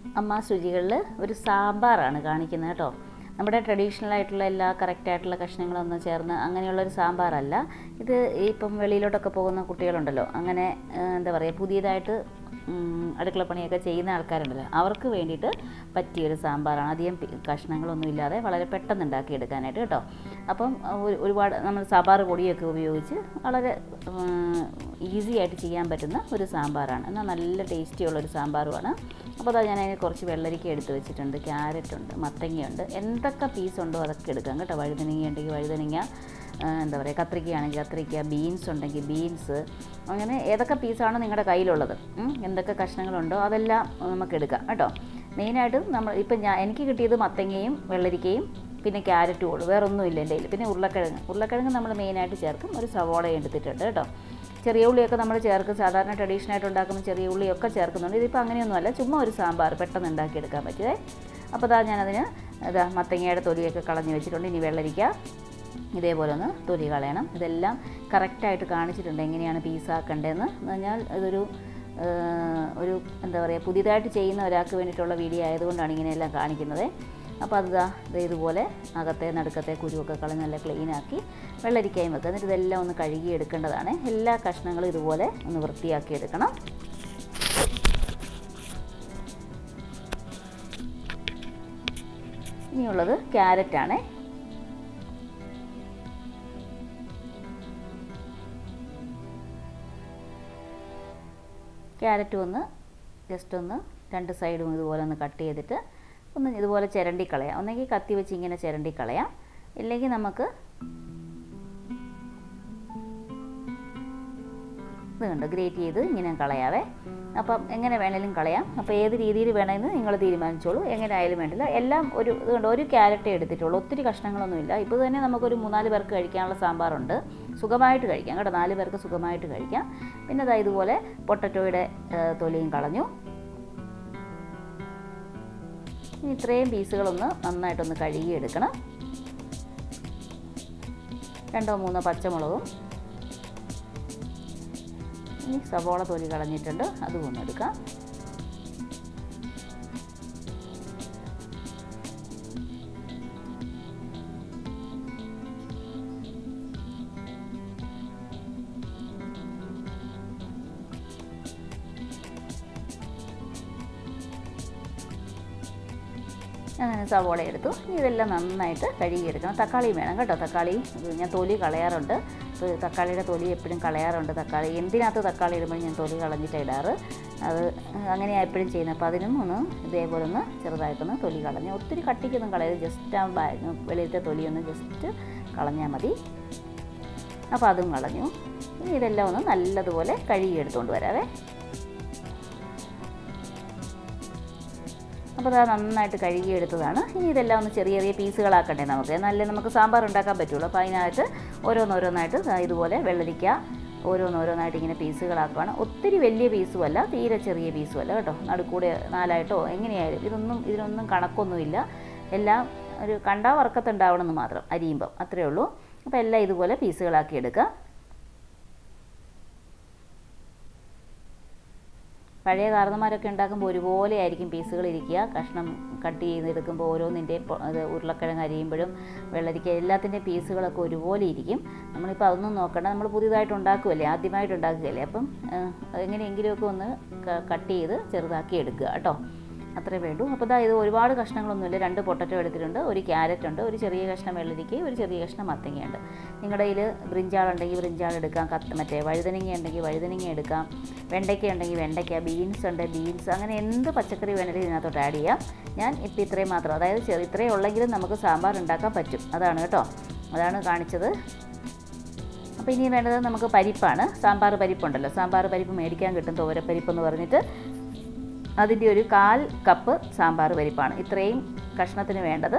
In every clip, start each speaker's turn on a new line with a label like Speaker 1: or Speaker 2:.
Speaker 1: അമ്മ രുചികളിൽ ഒരു സാമ്പാറാണ് കാണിക്കുന്നത് കേട്ടോ. നമ്മുടെ ട്രഡീഷണൽ ആയിട്ടുള്ള എല്ലാ കറക്റ്റായിട്ടുള്ള കഷ്ണങ്ങളൊന്നും ചേർന്ന് അങ്ങനെയുള്ളൊരു സാമ്പാറല്ല ഇത്. ഇപ്പം വെളിയിലോട്ടൊക്കെ പോകുന്ന കുട്ടികളുണ്ടല്ലോ, അങ്ങനെ എന്താ പറയുക, പുതിയതായിട്ട് അടുക്കളപ്പണിയൊക്കെ ചെയ്യുന്ന ആൾക്കാരുണ്ടല്ലോ, അവർക്ക് വേണ്ടിയിട്ട് പറ്റിയൊരു സാമ്പാറാണ്. അധികം കഷ്ണങ്ങളൊന്നും ഇല്ലാതെ വളരെ പെട്ടെന്ന് ഉണ്ടാക്കിയെടുക്കാനായിട്ട് കേട്ടോ. അപ്പം ഒരുപാട് നമ്മൾ സാമ്പാർ പൊടിയൊക്കെ ഉപയോഗിച്ച് വളരെ ഈസി ആയിട്ട് ചെയ്യാൻ പറ്റുന്ന ഒരു സാമ്പാറാണ്. എന്നാൽ നല്ല ടേസ്റ്റിയുള്ളൊരു സാമ്പാറുമാണ്. അപ്പോൾ അതാ ഞാൻ അതിന് കുറച്ച് വെള്ളരിക്ക എടുത്ത് വെച്ചിട്ടുണ്ട്, ക്യാരറ്റുണ്ട്, മത്തങ്ങയുണ്ട്, എന്തൊക്കെ പീസുണ്ടോ അതൊക്കെ എടുക്കാം കേട്ടോ. വഴുതനങ്ങ ഉണ്ടെങ്കിൽ വഴുതനങ്ങ, എന്താ പറയുക, കത്രിക്കയാണെങ്കിൽ കത്രിക്ക, ബീൻസ് ഉണ്ടെങ്കിൽ ബീൻസ്, അങ്ങനെ ഏതൊക്കെ പീസാണ് നിങ്ങളുടെ കയ്യിലുള്ളത്, എന്തൊക്കെ കഷ്ണങ്ങളുണ്ടോ അതെല്ലാം നമുക്ക് എടുക്കാം കേട്ടോ. മെയിനായിട്ടും നമ്മൾ ഇപ്പം എനിക്ക് കിട്ടിയത് മത്തങ്ങയും വെള്ളരിക്കയും പിന്നെ ക്യാരറ്റും ഉള്ളൂ, വേറെ ഒന്നുമില്ല എൻ്റെ കയ്യിൽ. പിന്നെ ഉരുളക്കിഴങ്ങ് നമ്മൾ മെയിനായിട്ട് ചേർക്കും. ഒരു സവോള എടുത്തിട്ടുണ്ട് കേട്ടോ. ചെറിയ ഉള്ളിയൊക്കെ നമ്മൾ ചേർക്കും, സാധാരണ ട്രഡീഷണലായിട്ട് ഉണ്ടാക്കുമ്പോൾ ചെറിയ ഉള്ളിയൊക്കെ ചേർക്കുന്നുണ്ട്. ഇതിപ്പോൾ അങ്ങനെയൊന്നുമല്ല, ചുമ്മാ ഒരു സാമ്പാർ പെട്ടെന്ന് ഉണ്ടാക്കിയെടുക്കാൻ പറ്റുമേ. അപ്പോൾ അതാ ഞാനതിന് മത്തങ്ങയുടെ തൊലിയൊക്കെ കളഞ്ഞ് വെച്ചിട്ടുണ്ട്. ഇനി വെള്ളരിക്ക ഇതേപോലെ ഒന്ന് തൊലി കളയണം. ഇതെല്ലാം കറക്റ്റായിട്ട് കാണിച്ചിട്ടുണ്ട് എങ്ങനെയാണ് പീസാക്കേണ്ടതെന്ന്. പറഞ്ഞാൽ ഇതൊരു എന്താ പറയുക, പുതിയതായിട്ട് ചെയ്യുന്ന ഒരാൾക്ക് വേണ്ടിയിട്ടുള്ള വീഡിയോ ആയതുകൊണ്ടാണ് ഇങ്ങനെയെല്ലാം കാണിക്കുന്നത്. അപ്പോൾ അത് ഇതുപോലെ അകത്തെ നടുക്കത്തെ കുരുവൊക്കെ കളഞ്ഞ് നല്ല ക്ലീനാക്കി വെള്ളരിക്കായും വെക്കുക. എന്നിട്ട് ഇതെല്ലാം ഒന്ന് കഴുകി എടുക്കേണ്ടതാണ്. എല്ലാ കഷ്ണങ്ങളും ഇതുപോലെ ഒന്ന് വൃത്തിയാക്കി എടുക്കണം. ഇനിയുള്ളത് ക്യാരറ്റാണ്. ക്യാരറ്റ് ഒന്ന് ജസ്റ്റ് ഒന്ന് രണ്ട് സൈഡും ഇതുപോലെ ഒന്ന് കട്ട് ചെയ്തിട്ട് ഒന്ന് ഇതുപോലെ ചിരണ്ടി കളയാം. ഒന്നെങ്കിൽ കത്തി വെച്ച് ഇങ്ങനെ ചിരണ്ടി കളയാം, ഇല്ലെങ്കിൽ നമുക്ക് ഇത് കണ്ടോ ഗ്രേറ്റ് ചെയ്ത് ഇങ്ങനെ കളയാവേ. അപ്പം എങ്ങനെ വേണേലും കളയാം. അപ്പോൾ ഏത് രീതിയിൽ വേണമെന്ന് നിങ്ങൾ തീരുമാനിച്ചോളൂ. എങ്ങനെ ആയാലും വേണ്ടില്ല. എല്ലാം ഒരു ക്യാരറ്റേ എടുത്തിട്ടുള്ളൂ, ഒത്തിരി കഷ്ണങ്ങളൊന്നുമില്ല. ഇപ്പോൾ തന്നെ നമുക്കൊരു 3-4 പേർക്ക് കഴിക്കാനുള്ള സാമ്പാറുണ്ട്. സുഖമായിട്ട് കഴിക്കാം കേട്ടോ, 4 പേർക്ക് സുഖമായിട്ട് കഴിക്കാം. പിന്നെ അതാ ഇതുപോലെ പൊട്ടറ്റോയുടെ തൊലിയും കളഞ്ഞു. ഇത്രയും പീസുകളൊന്ന് നന്നായിട്ടൊന്ന് കഴുകിയെടുക്കണം. 2-3 പച്ചമുളകും, ഇനി സവോള തൊലി കളഞ്ഞിട്ടുണ്ട്, അതും ഒന്ന് എടുക്കാം. അങ്ങനെ സവോള എടുത്തു. ഇതെല്ലാം നന്നായിട്ട് കഴുകിയെടുക്കണം. തക്കാളിയും വേണം കേട്ടോ. തക്കാളി ഞാൻ തൊലി കളയാറുണ്ട്. തക്കാളിയുടെ തൊലി എപ്പോഴും കളയാറുണ്ട്. തക്കാളി എന്തിനകത്ത് തക്കാളി ഇടുമ്പോൾ ഞാൻ തൊലി കളഞ്ഞിട്ടാണ് ഇടാറ്. അത് അങ്ങനെയാണ് എപ്പോഴും ചെയ്യുന്നത്. അപ്പോൾ അതിനും ഒന്ന് ഇതേപോലെ ഒന്ന് ചെറുതായിട്ടൊന്ന് തൊലി കളഞ്ഞ്, ഒത്തിരി കട്ടിക്കൊന്നും കളയരുത്, ജസ്റ്റ് ആ വെളിയിലത്തെ തൊലിയൊന്ന് ജസ്റ്റ് കളഞ്ഞാൽ മതി. അപ്പോൾ അതും കളഞ്ഞു. ഇനി ഇതെല്ലാം ഒന്ന് നല്ലതുപോലെ കഴുകിയെടുത്തുകൊണ്ട് വരാവേ. അപ്പോൾ അത് നന്നായിട്ട് കഴുകിയെടുത്തതാണ്. ഇനി ഇതെല്ലാം ഒന്ന് ചെറിയ ചെറിയ പീസുകളാക്കണ്ടേ നമുക്ക്, എന്നാലേ നമുക്ക് സാമ്പാർ ഉണ്ടാക്കാൻ പറ്റുള്ളൂ. അപ്പോൾ അതിനകത്ത് ഓരോന്നോരോന്നായിട്ട് ഇതുപോലെ വെള്ളരിക്ക ഓരോന്നോരോന്നായിട്ട് ഇങ്ങനെ പീസുകളാക്കുകയാണ്. ഒത്തിരി വലിയ പീസുമല്ല, തീരെ ചെറിയ പീസുമല്ല കേട്ടോ. നടുക്കൂടെ 4ആയിട്ടോ എങ്ങനെയായാലും ഇതിനൊന്നും കണക്കൊന്നുമില്ല. എല്ലാം ഒരു കണ്ടാൽ വറക്കത്തുണ്ടാവണമെന്ന് മാത്രം, അരിയുമ്പം അത്രയേ ഉള്ളൂ. അപ്പോൾ എല്ലാം ഇതുപോലെ പീസുകളാക്കി എടുക്കുക. പഴയ കാരണന്മാരൊക്കെ ഉണ്ടാക്കുമ്പോൾ ഒരുപോലെ ആയിരിക്കും പീസുകൾ ഇരിക്കുക. കഷ്ണം കട്ട് ചെയ്തെടുക്കുമ്പോൾ ഓരോന്നിൻ്റെ ഉരുളക്കിഴങ്ങ് അരിയുമ്പോഴും വെള്ളരിക്ക എല്ലാത്തിൻ്റെയും പീസുകളൊക്കെ ഒരുപോലെ ഇരിക്കും. നമ്മളിപ്പോൾ അതൊന്നും നോക്കണ്ട, നമ്മൾ പുതിയതായിട്ട് ഉണ്ടാക്കുകയല്ലേ, ആദ്യമായിട്ട് ഉണ്ടാക്കുകയല്ലേ. അപ്പം എങ്ങനെയെങ്കിലുമൊക്കെ ഒന്ന് കട്ട് ചെയ്ത് ചെറുതാക്കി എടുക്കുക കേട്ടോ, അത്രേ വേണ്ടൂ. അപ്പോൾ ഇത് ഒരുപാട് കഷ്ണങ്ങളൊന്നുമില്ല. 2 പൊട്ടറ്റോ എടുത്തിട്ടുണ്ട്, ഒരു ക്യാരറ്റ് ഉണ്ട്, ഒരു ചെറിയ കഷ്ണം വെള്ളരിക്കയും ഒരു ചെറിയ കഷ്ണം മത്തങ്ങയുണ്ട്. നിങ്ങളുടെ കയ്യിൽ ബ്രിഞ്ചാളുണ്ടെങ്കിൽ ബ്രിഞ്ചാൾ എടുക്കാം, മറ്റേ വഴുതനങ്ങ ഉണ്ടെങ്കിൽ വഴുതനങ്ങ എടുക്കാം, വെണ്ടയ്ക്ക ഉണ്ടെങ്കിൽ വെണ്ടയ്ക്ക, ബീൻസ് ഉണ്ട് ബീൻസ്, അങ്ങനെ എന്ത് പച്ചക്കറി വേണമെങ്കിലും ഇതിനകത്തോട്ട് ആഡ് ചെയ്യാം. ഞാൻ ഇപ്പോൾ ഇത്രയും മാത്രം, അതായത് ഇത്രയും ഉള്ളെങ്കിലും നമുക്ക് സാമ്പാർ ഉണ്ടാക്കാൻ പറ്റും. അതാണ് കേട്ടോ, അതാണ് കാണിച്ചത്. അപ്പോൾ ഇനി വേണ്ടത് നമുക്ക് പരിപ്പാണ്. സാമ്പാർ പരിപ്പുണ്ടല്ലോ, സാമ്പാർ പരിപ്പ് മേടിക്കാൻ കിട്ടും, തോരപ്പരിപ്പെന്ന് പറഞ്ഞിട്ട്. അതിൻ്റെ ഒരു 1/4 കപ്പ് സാമ്പാർ പരിപ്പാണ് ഇത്രയും കഷ്ണത്തിന് വേണ്ടത്.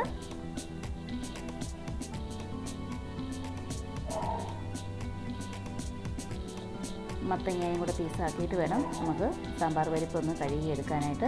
Speaker 1: മത്തങ്ങയും കൂടെ പീസാക്കിയിട്ട് വേണം നമുക്ക് സാമ്പാർ പരിപ്പ് ഒന്ന് കഴുകിയെടുക്കാനായിട്ട്.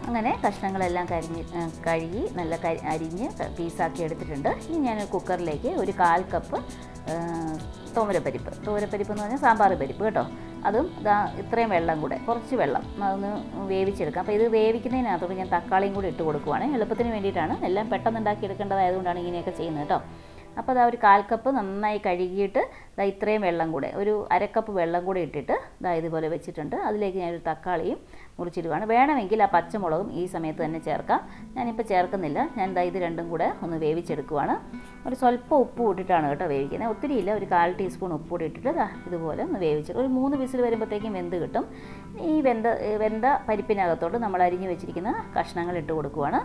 Speaker 1: അങ്ങനെ കഷ്ണങ്ങളെല്ലാം കഴുകി നല്ല അരിഞ്ഞ് പീസാക്കി എടുത്തിട്ടുണ്ട്. ഇനി ഞാൻ കുക്കറിലേക്ക് ഒരു 1/4 കപ്പ് തോരപ്പരിപ്പ് എന്ന് പറഞ്ഞാൽ സാമ്പാർ പരിപ്പ് കേട്ടോ. അതും ഇത്രയും വെള്ളം കൂടെ, കുറച്ച് വെള്ളം അതൊന്ന് വേവിച്ചെടുക്കാം. അപ്പോൾ ഇത് വേവിക്കുന്നതിനകത്തോട് ഞാൻ തക്കാളിയും കൂടി ഇട്ട് കൊടുക്കുവാണ്. എളുപ്പത്തിന് വേണ്ടിയിട്ടാണ്, എല്ലാം പെട്ടെന്ന് ഉണ്ടാക്കിയെടുക്കേണ്ടതായതുകൊണ്ടാണ് ഇങ്ങനെയൊക്കെ ചെയ്യുന്നത് കേട്ടോ. അപ്പോൾ അതാ ഒരു 1/4 കപ്പ് നന്നായി കഴുകിയിട്ട് ഇത്രയും വെള്ളം കൂടെ, ഒരു 1/2 കപ്പ് വെള്ളം കൂടി ഇട്ടിട്ട് ഇതുപോലെ വെച്ചിട്ടുണ്ട്. അതിലേക്ക് ഞാനൊരു തക്കാളിയും മുറിച്ചിടുകയാണ്. വേണമെങ്കിൽ ആ പച്ചമുളകും ഈ സമയത്ത് തന്നെ ചേർക്കാം. ഞാനിപ്പോൾ ചേർക്കുന്നില്ല. ഞാൻ ഇത് രണ്ടും കൂടെ ഒന്ന് വേവിച്ചെടുക്കുവാണ്. ഒരു സ്വല്പം ഉപ്പ് ഇട്ടിട്ടാണ് കേട്ടോ വേവിക്കുന്നത്, ഒത്തിരിയില്ല. ഒരു 1/4 ടീസ്പൂൺ ഉപ്പ് കൂടി ഇട്ടിട്ട് ഇതുപോലെ ഒന്ന് വേവിച്ചിട്ട് ഒരു 3 വിസിൽ വരുമ്പോഴത്തേക്കും വെന്ത് കിട്ടും. ഈ വെന്ത പരിപ്പിനകത്തോട്ട് നമ്മൾ അരിഞ്ഞു വെച്ചിരിക്കുന്ന കഷ്ണങ്ങൾ ഇട്ട് കൊടുക്കുവാണ്.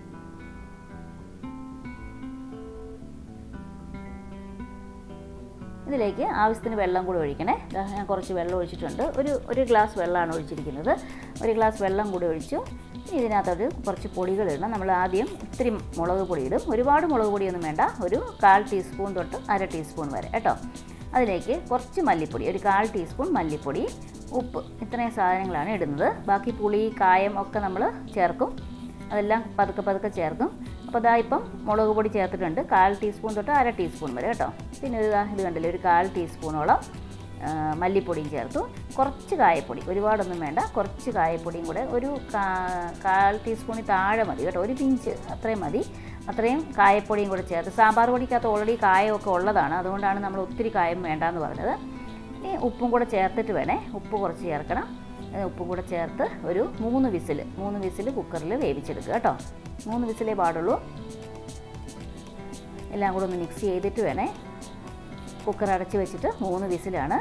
Speaker 1: ഇതിലേക്ക് ആവശ്യത്തിന് വെള്ളം കൂടി ഒഴിക്കണേ. ഞാൻ കുറച്ച് വെള്ളം ഒഴിച്ചിട്ടുണ്ട്. ഒരു ഗ്ലാസ് വെള്ളമാണ് ഒഴിച്ചിരിക്കുന്നത്. ഒരു ഗ്ലാസ് വെള്ളം കൂടി ഒഴിച്ചു. ഇതിനകത്തോട്ട് കുറച്ച് പൊടികളിടണം. നമ്മൾ ആദ്യം ഇത്തിരി മുളക് പൊടി ഇടും. ഒരുപാട് മുളക് പൊടിയൊന്നും വേണ്ട, ഒരു 1/4 ടീസ്പൂൺ തൊട്ട് 1/2 ടീസ്പൂൺ വരെ കേട്ടോ. അതിലേക്ക് കുറച്ച് മല്ലിപ്പൊടി, ഒരു 1/4 ടീസ്പൂൺ മല്ലിപ്പൊടി, ഉപ്പ്, ഇത്രയും സാധനങ്ങളാണ് ഇടുന്നത്. ബാക്കി പുളി, കായം ഒക്കെ നമ്മൾ ചേർക്കും. അതെല്ലാം പതുക്കെ ചേർക്കും. അപ്പോൾ ഇപ്പം മുളക് പൊടി ചേർത്തിട്ടുണ്ട്, 1/4 ടീസ്പൂൺ തൊട്ട് 1/2 ടീസ്പൂൺ വരെ കേട്ടോ. പിന്നെ ഇത് കണ്ടില്ലേ, ഒരു 1/4 ടീസ്പൂണോളം മല്ലിപ്പൊടിയും ചേർത്തു. കുറച്ച് കായപ്പൊടി, ഒരുപാടൊന്നും വേണ്ട, കുറച്ച് കായപ്പൊടിയും കൂടെ, ഒരു 1/4 ടീസ്പൂണിൽ താഴെ മതി കേട്ടോ, ഒരു പിഞ്ച് അത്രയും മതി. അത്രയും കായപ്പൊടിയും കൂടെ ചേർത്ത്, സാമ്പാർ പൊടിക്കകത്ത് ഓൾറെഡി കായമൊക്കെ ഉള്ളതാണ്, അതുകൊണ്ടാണ് നമ്മൾ ഒത്തിരി കായം വേണ്ടാന്ന് പറഞ്ഞത്. ഇനി ഉപ്പും കൂടെ ചേർത്തിട്ട് വേണേ, ഉപ്പ് കുറച്ച് ചേർക്കണം. ഉപ്പും കൂടെ ചേർത്ത് ഒരു 3 വിസിൽ കുക്കറിൽ വേവിച്ചെടുക്കുക കേട്ടോ. 3 വിസിലേ പാടുള്ളൂ. എല്ലാം കൂടെ ഒന്ന് മിക്സ് ചെയ്തിട്ട് വേണേ. കുക്കർ അടച്ച് വെച്ചിട്ട് 3 വിസിലാണ്.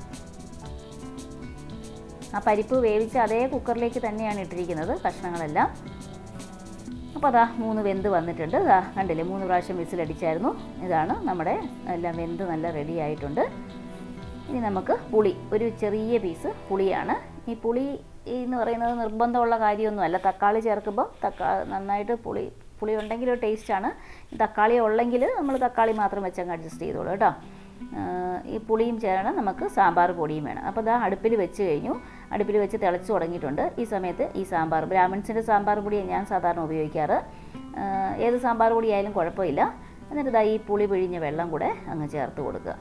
Speaker 1: ആ പരിപ്പ് വേവിച്ച് അതേ കുക്കറിലേക്ക് തന്നെയാണ് ഇട്ടിരിക്കുന്നത് കഷ്ണങ്ങളെല്ലാം. അപ്പോൾ 3 വെന്ത് വന്നിട്ടുണ്ട്. കണ്ടില്ലേ, 3 പ്രാവശ്യം വിസിലടിച്ചായിരുന്നു. ഇതാണ് നമ്മുടെ എല്ലാം വെന്ത് നല്ല റെഡി ആയിട്ടുണ്ട്. ഇനി നമുക്ക് പുളി, ഒരു ചെറിയ പീസ് പുളിയാണ്. ഈ പുളി എന്ന് പറയുന്നത് നിർബന്ധമുള്ള കാര്യമൊന്നുമല്ല. തക്കാളി ചേർക്കുമ്പോൾ നന്നായിട്ട് പുളി ഉണ്ടെങ്കിൽ ഒരു ടേസ്റ്റാണ്. തക്കാളി ഉള്ളെങ്കിൽ നമ്മൾ തക്കാളി മാത്രം വെച്ചങ്ങ് അഡ്ജസ്റ്റ് ചെയ്തോളൂ കേട്ടോ. ഈ പുളിയും ചേരണം, നമുക്ക് സാമ്പാർ പൊടിയും വേണം. അപ്പോൾ അടുപ്പിൽ വെച്ച് കഴിഞ്ഞു. അടുപ്പിൽ വെച്ച് തിളച്ച് തുടങ്ങിയിട്ടുണ്ട്. ഈ സമയത്ത് ഈ സാമ്പാർ, ബ്രാഹ്മിൺസിൻ്റെ സാമ്പാർ പൊടിയാണ് ഞാൻ സാധാരണ ഉപയോഗിക്കാറ്. ഏത് സാമ്പാർ പൊടിയായാലും കുഴപ്പമില്ല. എന്നിട്ട് ഈ പുളി പിഴിഞ്ഞ വെള്ളം കൂടെ അങ്ങ് ചേർത്ത് കൊടുക്കുക.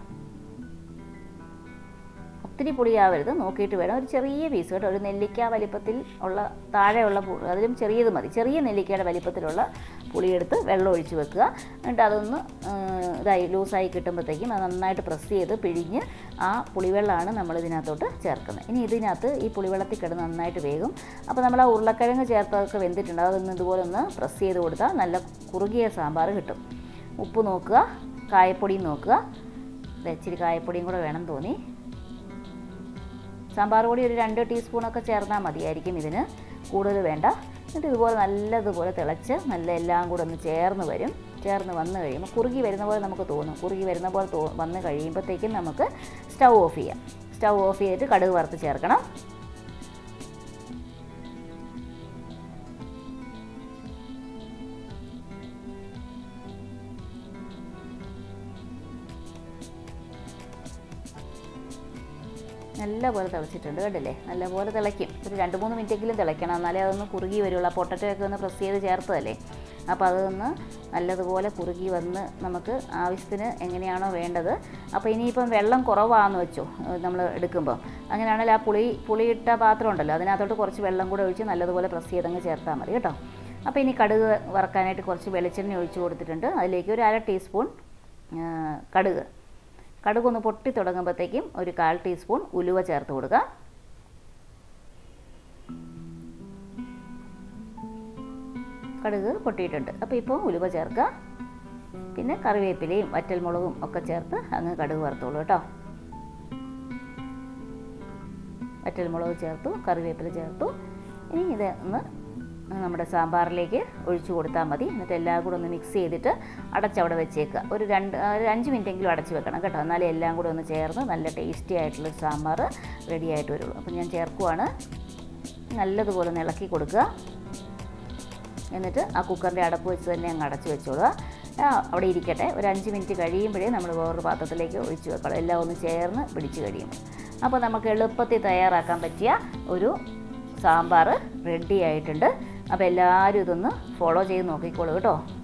Speaker 1: ഒത്തിരി പുളിയാവരുത്, നോക്കിയിട്ട് വേണം. ഒരു ചെറിയ പീസ് കേട്ടോ, ഒരു നെല്ലിക്ക വലിപ്പത്തിൽ ഉള്ള താഴെയുള്ള അതിലും ചെറിയത് മതി. ചെറിയ നെല്ലിക്കയുടെ വലിപ്പത്തിലുള്ള പുളിയെടുത്ത് വെള്ളം ഒഴിച്ച് വെക്കുക. എന്നിട്ട് അതൊന്ന് ലൂസായി കിട്ടുമ്പോഴത്തേക്കും അത് നന്നായിട്ട് പ്രസ് ചെയ്ത് പിഴിഞ്ഞ് ആ പുളിവെള്ളമാണ് നമ്മൾ ഇതിനകത്തോട്ട് ചേർക്കുന്നത്. ഇനി ഇതിനകത്ത് ഈ പുളിവെള്ളത്തിൽ കിടന്ന് നന്നായിട്ട് വേകും. അപ്പോൾ നമ്മൾ ആ ഉരുളക്കിഴങ്ങ് ചേർത്തതൊക്കെ വെന്തിട്ടുണ്ട്. അതൊന്ന് ഇതുപോലെ ഒന്ന് പ്രസ് ചെയ്ത് കൊടുത്താൽ നല്ല കുറുകിയ സാമ്പാർ കിട്ടും. ഉപ്പ് നോക്കുക, കായപ്പൊടിയും നോക്കുക. ഇച്ചിരി കായപ്പൊടിയും കൂടെ വേണം തോന്നി. സാമ്പാർ പൊടി ഒരു 2 ടീസ്പൂണൊക്കെ ചേർന്നാൽ മതിയായിരിക്കും, ഇതിന് കൂടുതൽ വേണ്ട. എന്നിട്ട് ഇതുപോലെ നല്ലതുപോലെ തിളച്ച് നല്ല എല്ലാം കൂടെ ഒന്ന് ചേർന്ന് വന്ന് കഴിയുമ്പോൾ കുറുകി വരുന്ന പോലെ നമുക്ക് തോന്നും. കുറുകി വരുന്ന പോലെ വന്ന് കഴിയുമ്പോഴത്തേക്കും നമുക്ക് സ്റ്റൗ ഓഫ് ചെയ്യാം. സ്റ്റൗ ഓഫ് ചെയ്തിട്ട് കടുക് വറുത്ത് ചേർക്കണം. നല്ലപോലെ തിളച്ചിട്ടുണ്ട് കണ്ടില്ലേ, നല്ലപോലെ തിളയ്ക്കും. ഒരു 2-3 മിനിറ്റെങ്കിലും തിളയ്ക്കണം, എന്നാലേ അതൊന്ന് കുറുകി വരുള്ളൂ. പൊട്ടറ്റോയൊക്കെ ഒന്ന് പ്രസ് ചെയ്ത് ചേർത്തതല്ലേ, അപ്പോൾ അതൊന്ന് നല്ലതുപോലെ കുറുകി വന്ന് നമുക്ക് ആവശ്യത്തിന് എങ്ങനെയാണോ വേണ്ടത്. അപ്പോൾ ഇനിയിപ്പം വെള്ളം കുറവാണെന്ന് വെച്ചോ നമ്മൾ എടുക്കുമ്പോൾ, അങ്ങനെയാണെങ്കിൽ ആ പുളിയിട്ട പാത്രം ഉണ്ടല്ലോ, അതിനകത്തോട്ട് കുറച്ച് വെള്ളം കൂടെ ഒഴിച്ച് നല്ലതുപോലെ പ്രസ് ചെയ്തങ്ങ് ചേർത്താൽ മതി കേട്ടോ. അപ്പോൾ ഇനി കടുക് വറക്കാനായിട്ട് കുറച്ച് വെളിച്ചെണ്ണ ഒഴിച്ച് കൊടുത്തിട്ടുണ്ട്. അതിലേക്ക് ഒരു 1/2 ടീസ്പൂൺ കടുകൊന്ന് പൊട്ടി തുടങ്ങുമ്പോഴത്തേക്കും ഒരു 1/4 ടീസ്പൂൺ ഉലുവ ചേർത്ത് കൊടുക്കുക. കടുക് പൊട്ടിയിട്ടുണ്ട്. അപ്പോൾ ഇപ്പോൾ ഉലുവ ചേർക്കുക. പിന്നെ കറിവേപ്പിലയും വറ്റൽമുളകും ഒക്കെ ചേർത്ത് അങ്ങ് കടുക് വറുത്തോളൂ കേട്ടോ. വറ്റൽമുളക് ചേർത്തു, കറിവേപ്പില ചേർത്തു. ഇനി ഇതൊന്ന് നമ്മുടെ സാമ്പാറിലേക്ക് ഒഴിച്ചു കൊടുത്താൽ മതി. എന്നിട്ട് എല്ലാം കൂടെ ഒന്ന് മിക്സ് ചെയ്തിട്ട് അടച്ചവിടെ വെച്ചേക്കുക. ഒരു 5 മിനിറ്റെങ്കിലും അടച്ച് വെക്കണം കേട്ടോ, എന്നാലേ എല്ലാം കൂടെ ഒന്ന് ചേർന്ന് നല്ല ടേസ്റ്റി ആയിട്ടുള്ള സാമ്പാർ റെഡി ആയിട്ട് വരുള്ളൂ. അപ്പോൾ ഞാൻ ചേർക്കുവാണ്. നല്ലതുപോലെ ഒന്ന് ഇളക്കി കൊടുക്കുക. എന്നിട്ട് ആ കുക്കറിൻ്റെ അടപ്പ് വെച്ച് തന്നെ അങ്ങ് അടച്ച് വെച്ചോളുക. അവിടെ ഇരിക്കട്ടെ. ഒരു 5 മിനിറ്റ് കഴിയുമ്പോഴേ നമ്മൾ വേറൊരു പാത്രത്തിലേക്ക് ഒഴിച്ച് വെക്കണം, എല്ലാം ഒന്ന് ചേർന്ന് പിടിച്ച് കഴിയും. അപ്പോൾ നമുക്ക് എളുപ്പത്തിൽ തയ്യാറാക്കാൻ പറ്റിയ ഒരു സാമ്പാർ റെഡി ആയിട്ടുണ്ട്. അപ്പോൾ എല്ലാവരും ഇതൊന്ന് ഫോളോ ചെയ്ത് നോക്കിക്കോളൂ കേട്ടോ.